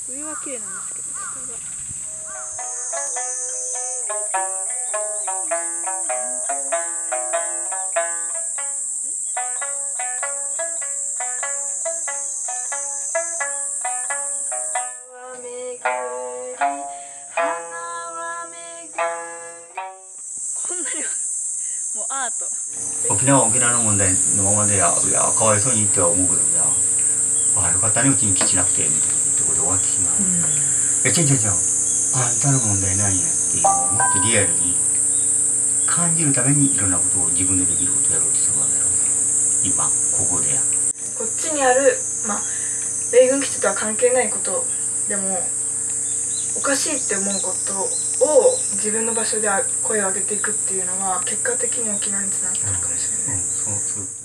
上は綺麗なんですけど、下が。こんなにもうアート。 沖縄は沖縄の問題のままで、いやかわいそうにっては思うけど、いやよかったね、うちに基地なくてみたいなところで終わってしまう。違う、あんたの問題なんやっていうのをもっとリアルに感じるためにいろんなことを自分でできることをやろうとするわけだろうね、今ここでや。 こっちにある、米軍基地とは関係ないことでもおかしいって思うことを自分の場所で声を上げていくっていうのは結果的に沖縄につながってるかもしれない。